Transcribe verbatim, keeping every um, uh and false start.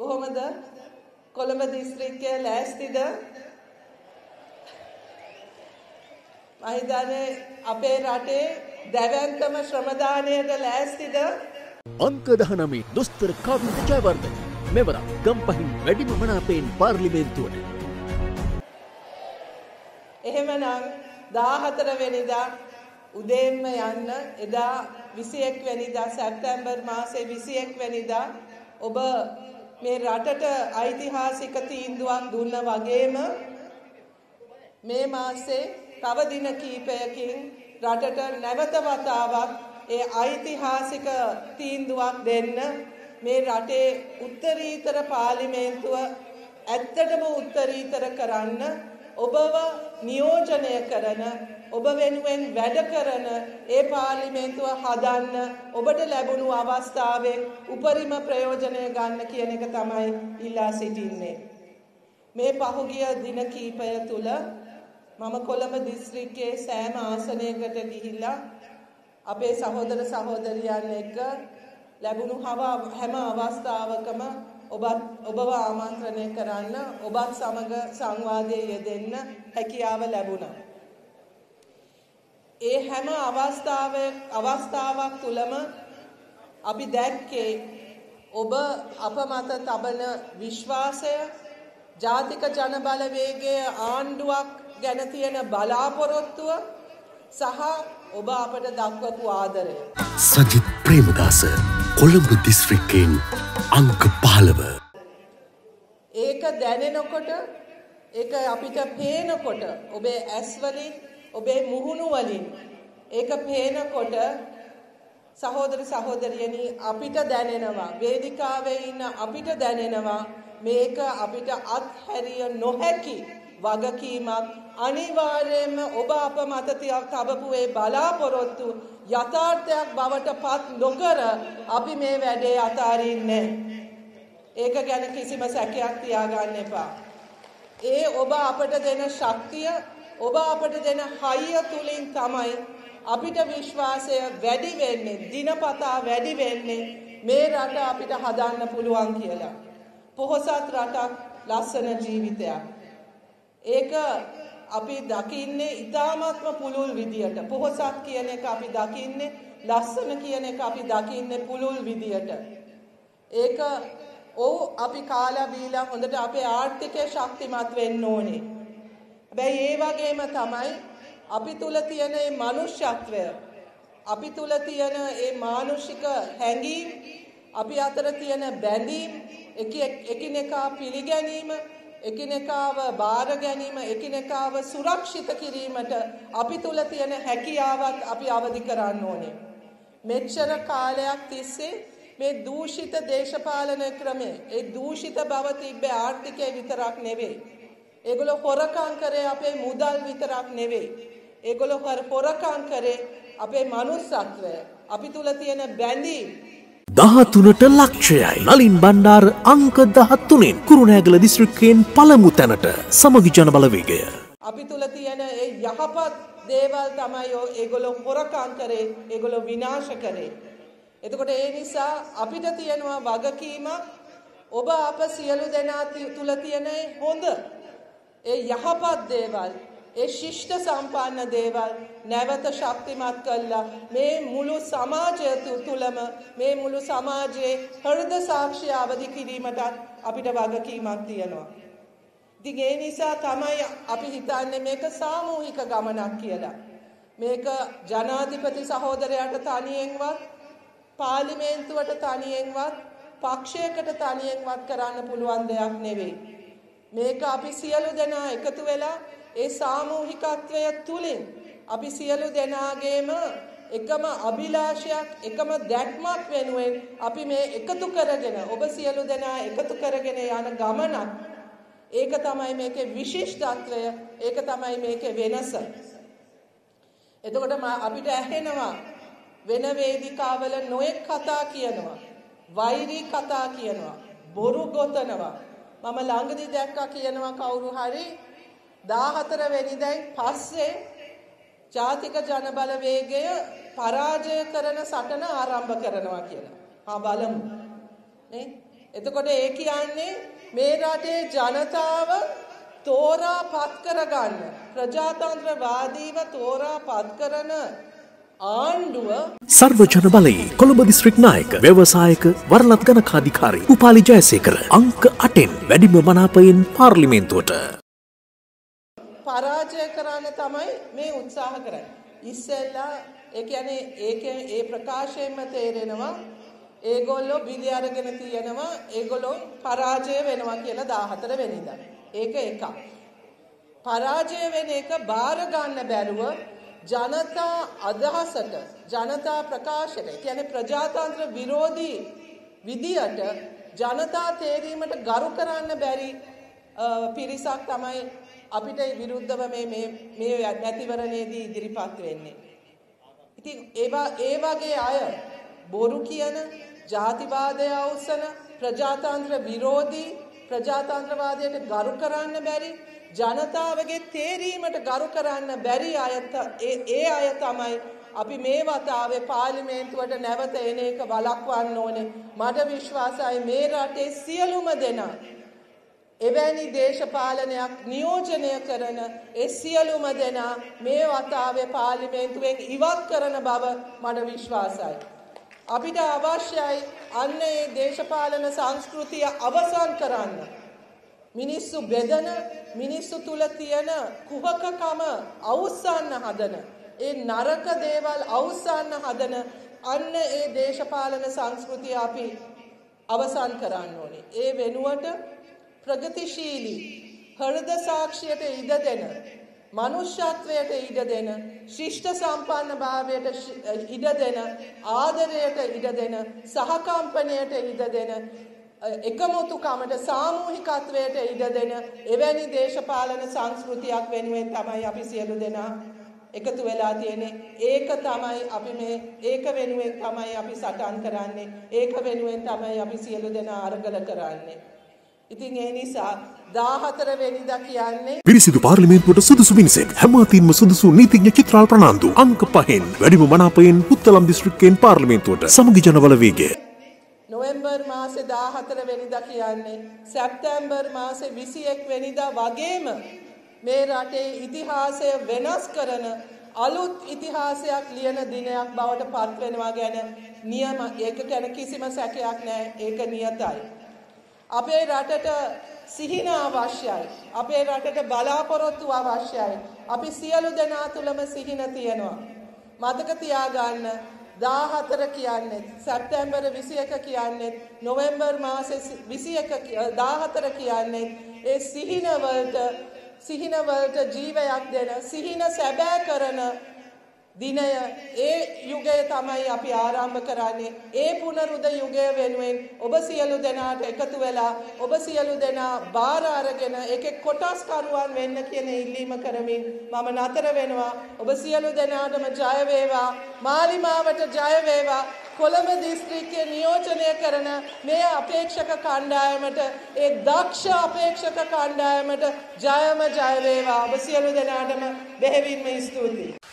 කොහොමද කොළඹ දිස්ත්‍රික්කයේ ලෑස්තිද? මම හිතන්නේ අපේ රටේ දැවැන්තම ශ්‍රමදානයට ලෑස්තිද? අංක දහනවය දොස්තර කාවින්ද ජයවර්ධන මෙවර ගම්පහින් වැඩිම මනාපයෙන් පාර්ලිමේන්තුවට. එහෙමනම් දාහතර වෙනිදා උදේන්ම යන්න එදා විසිඑක් වෙනිදා සැප්තැම්බර් මාසේ විසිඑක් වෙනිදා ඔබ මේ රටට ඓතිහාසික තීන්දුවක් දුන්න වගේම මේ මාසේ තව දින කිහිපයකින් රටට නැවත වතාවක් ඒ ඓතිහාසික තීන්දුවක් දෙන්න මේ රටේ උත්තරීතර පාර්ලිමේන්තුව ඇත්තටම උත්තරීතර කරන්න ඔබව නියෝජනය කරන ඔබ වෙනුවෙන් වැඩ කරන ඒ පාර්ලිමේන්තුව හදන්න ඔබට ලැබුණු අවස්ථාවෙන් උපරිම ප්‍රයෝජනය ගන්න කියන එක තමයි ඉල්ලා සිටින්නේ. මේ පහුගිය දින කිහිපය තුල මම කොළඹ දිස්ත්‍රික්කයේ සෑම ආසනයකට ගිහිල්ලා අපේ සහෝදර සහෝදරියන් එක්ක ලැබුණු හැම අවස්ථාවකම ඔබත් ඔබව ආමන්ත්‍රණය කරන්න ඔබත් සමග සංවාදයේ යෙදෙන්න හැකියාව ලැබුණා. ඒ හැම අවස්ථාවක් අවස්ථාවක් තුලම අපි දැක්කේ ඔබ අප මත තබන විශ්වාසය, ජාතික ජන බලවේගයේ ආණ්ඩුවක් ගැන තියෙන බලාපොරොත්තුව සහ ඔබ අපට දක්වපු ආදරය. සජිත් ප්‍රේමදාස කොළඹ දිස්ත්‍රික්කයෙන් අංක පහළව. ඒක දැනෙනකොට ඒක අපිට පේනකොට ඔබේ ඇස් වලින් ඔබේ මුහුණු වලින් ඒක පේනකොට සහෝදර සහෝදරියනි අපිට දැනෙනවා, වේදිකාවේ ඉන්න අපිට දැනෙනවා මේක අපිට අත්හැරිය නොහැකි වගකීමක්. අනිවාර්යයෙන්ම ඔබ අප මත තබපු ඒ බලාපොරොත්තු යථාර්ථයක් බවට පත් නොකර අපි මේ වැඩේ අතාරින්නේ. ඒක ගැන කිසිම සැකයක් තියාගන්න එපා. ඒ ඔබ අපට දෙන ශක්තිය, ඔබ අපට දෙන හයිය තුලින් තමයි අපිට විශ්වාසය වැඩි වෙන්නේ, දිනපතා වැඩි වෙන්නේ මේ රට අපිට හදන්න පුළුවන් කියලා. පොහොසත් රටක්, ලස්සන ජීවිතයක්. ඒක අපි දකින්නේ ඊ타මාත්ම පුළුල් විදියට. පොහොසත් කියන එක අපි දකින්නේ, ලස්සන කියන එක අපි දකින්නේ පුළුල් විදියට. ඒක ඔව් අපි කාලා බීලා හොඳට අපේ ආර්ථිකය ශක්තිමත් වෙන්න ඕනේ. හැබැයි ඒ වගේම තමයි අපි තුල තියෙන මේ මනුෂ්‍යත්වය, අපි තුල තියෙන මේ මානුෂික හැඟීම්, අපි අතර තියෙන බැඳීම්, එකිනෙකා පිළිගැනීම, එකිනෙකාව බාර ගැනීම, එකිනෙකාව සුරක්ෂිත කිරීමට අපි තුල තියෙන හැකියාවත් අපි අවදි කරන්න ඕනේ. මෙච්චර කාලයක් තිස්සේ මේ දූෂිත දේශපාලන ක්‍රමය, ඒ දූෂිත බව තිබ්බේ ආර්ථිකය විතරක් නෙවෙයි. ඒගොල්ලෝ හොරකම් කරේ අපේ මුදල් විතරක් නෙවෙයි. ඒගොල්ලෝ හොරකම් කරේ අපේ මනුස්සත්වය, අපි තුල තියෙන බැඳීම්. දහතුනට ලක්ෂයයි. නලින් බණ්ඩාර අංක දහතුනෙන් කුරුණෑගල දිස්ත්‍රික්කයෙන් පළමු තැනට සමගි ජන බලවේගය. අපි තුල තියෙන ඒ යහපත් දේවල් තමයි ඒගොල්ලෝ හොරකම් කරේ, ඒගොල්ලෝ විනාශ කරේ. එතකොට ඒ නිසා අපිට තියෙනවා වගකීමක් ඔබ අප සියලු දෙනා තුල තියෙන හොඳ ඒ යහපත් දේවල්, ඒ ශිෂ්ට සම්පන්න දේවල් නැවත ශක්තිමත් කළා මේ මුළු සමාජය තුලම මේ මුළු සමාජයේ හෘද සාක්ෂිය අවදි කිරීමට අපිට වගකීමක් තියෙනවා. ඉතින් ඒ නිසා තමයි අපි හිතන්නේ මේක සාමූහික ගමනක් කියලා. මේක ජනාධිපති සහෝදරයාට තනියෙන්වත්, පාර්ලිමේන්තුවට තනියෙන්වත්, පක්ෂයකට තනියෙන්වත් කරන්න පුළුවන් දෙයක් නෙවෙයි. මේක අපි සියලු දෙනා එකතු වෙලා ඒ සාමූහිකත්වය තුලින් අපි සියලු දෙනාගේම එකම අභිලාෂයක්, එකම දැක්මක් වෙනුවෙන් අපි මේ එකතු කරගෙන, ඔබ සියලු දෙනා එකතු කරගෙන යන ගමනක්. ඒක තමයි මේකේ විශිෂ්ටත්වය, ඒක තමයි මේකේ වෙනස. එතකොට අපිට ඇහෙනවා වෙන වේදිකාවල නොයෙක් කතා කියනවා, වෛරී කතා කියනවා, බොරු ගොතනවා. මම ළඟදී දැක්කා කියනවා කවුරු හරි දාහතර වෙනිදායින් පස්සේ ජාතික ජන බලවේගය පරාජය කරන සටන ආරම්භ කරනවා කියලා. ආ බලමු. නේ? එතකොට ඒ කියන්නේ මේ රටේ ජනතාව තෝරා පත් කරගන්න ප්‍රජාතන්ත්‍රවාදීව තෝරා පත් කරන ආණ්ඩුව සර්වජන බලයේ කොළඹ දිස්ත්‍රික් නායක ව්‍යවසායක වරලත් ගණකාධිකාරී උපාලි ජයසේකර අංක අටෙන් වැඩිම මනාපයෙන් පාර්ලිමේන්තුවට පරාජය කරන්න තමයි මේ උත්සාහ කරන්නේ. ඉස්සෙල්ලා ඒ කියන්නේ ඒකේ ඒ ප්‍රකාශයෙන්ම තේරෙනවා ඒගොල්ලෝ බිලි අරගෙන තියෙනවා ඒගොල්ලෝ පරාජය වෙනවා කියලා දාහතර වෙනිදා. ඒක එකක්. පරාජය වෙන එක බාර ගන්න බැරුව ජනතා අදහසට ජනතා ප්‍රකාශයට කියන්නේ ප්‍රජාතන්ත්‍ර විරෝධී විදියට ජනතා තේරීමට ගරු කරන්න බැරි පිරිසක් තමයි අපිට විරුද්ධව මේ මේ මේ නැතිවරණයේදී ඉදිරිපත් වෙන්නේ. ඉතින් ඒවා ඒ වගේ අය බොරු කියන ජාතිවාදය අවසන ප්‍රජාතන්ත්‍ර විරෝධී ප්‍රජාතන්ත්‍රවාදයට ගරු කරන්න බැරි ජනතාවගේ තේරීමට ගරු කරන්න බැරි අය ඒ අය තමයි අපි මේ වතාවේ පාර්ලිමේන්තුවට නැවත එන එක වළක්වන්න ඕනේ. මට විශ්වාසයි මේ රටේ සියලුම දෙනා එවැනි දේශපාලනයක් නියෝජනය කරන ඒ සියලුම දෙනා මේ වතාවේ පාර්ලිමේන්තුවෙන් ඉවත් කරන බව මට විශ්වාසයි. අපිට අවශ්‍යයි අන්න ඒ දේශපාලන සංස්කෘතිය අවසන් කරන්න. මිනිස්සු බෙදන මිනිස්සු තුල තියෙන කුහකකම අවුස්සන්න හදන ඒ නරක දේවල් අවුස්සන්න හදන අන්න ඒ දේශපාලන සංස්කෘතිය අපි අවසන් කරන්න ඕනේ. ඒ වෙනුවට ප්‍රගතිශීලී හෘද සාක්ෂියට ඉඩ දෙන මනුෂ්‍යත්වයට ඉඩ දෙන ශිෂ්ට සම්පන්න භාවයට ඉඩ දෙන ආදරයට ඉඩ දෙන සහකම්පනයට ඉඩ දෙන එකමුතුකමට සාමූහිකත්වයට ඉඩ දෙන එවැනි දේශපාලන සංස්කෘතියක් වෙනුවෙන් තමයි අපි සියලු දෙනා එකතු වෙලා තියෙන්නේ. ඒක තමයි අපි මේ ඒක වෙනුවෙන් තමයි අපි සටන් කරන්නේ. ඒක වෙනුවෙන් තමයි අපි සියලු දෙනා අරගල කරන්නේ. ඉතින් ඒ නිසා දාහතර වෙනිදා කියන්නේ පිරිසිදු පාර්ලිමේන්තුවට සුදුසු මිනිසෙක් හැමතින්ම සුදුසු නීතිඥ චිත්‍රාල් ප්‍රනාන්දු අංක පහෙන් වැඩිම මනාපයෙන් පුත්තලම් දිස්ත්‍රික්කයෙන් පාර්ලිමේන්තුවට සමගි ජනබල වේගය නොවැම්බර් මාසේ දාහතර වෙනිදා කියන්නේ සැප්තැම්බර් මාසේ විසි එක් වෙනිදා වගේම මේ රටේ ඉතිහාසය වෙනස් කරන අලුත් ඉතිහාසයක් ලියන දිනයක් බවට පත් වෙනවා ගැන නියම ඒක ගැන කිසිම සැකයක් නැහැ. ඒක නියතයි. අපේ රටට සිහින අවශ්‍යයි. අපේ රටට බලාපොරොත්තු අවශ්‍යයි. අපි සියලු දෙනා තුළම සිහින තියෙනවා. මතක තියාගන්න දාහතර කියන්නේ සැප්තැම්බර් විසි එක කියන්නේ නොවැම්බර් මාසේ විසි එක දාහතර කියන්නේ ඒ සිහින වලට සිහින වලට ජීවයක් දෙන සිහින සැබෑ කරන දිනය ඒ යුගය තමයි අපි ආරම්භ කරන්නේ. ඒ පුනරුද යුගය වෙනුවෙන් ඔබ සියලු දෙනාට එකතු වෙලා ඔබ සියලු දෙනා බාර අරගෙන ඒකේ කොටස්කරුවන් වෙන්න කියන ඉල්ලීම කරමින් මම නතර වෙනවා. ඔබ සියලු දෙනාටම ජය වේවා. මාලිමාවට ජය වේවා. කොළඹ දිස්ත්‍රික්කයේ නියෝජනය කරන මේ අපේක්ෂක කණ්ඩායමට ඒ දක්ෂ අපේක්ෂක කණ්ඩායමට ජයම ජය වේවා. ඔබ සියලු දෙනාටම බෙහෙවින්ම ස්තුතියි.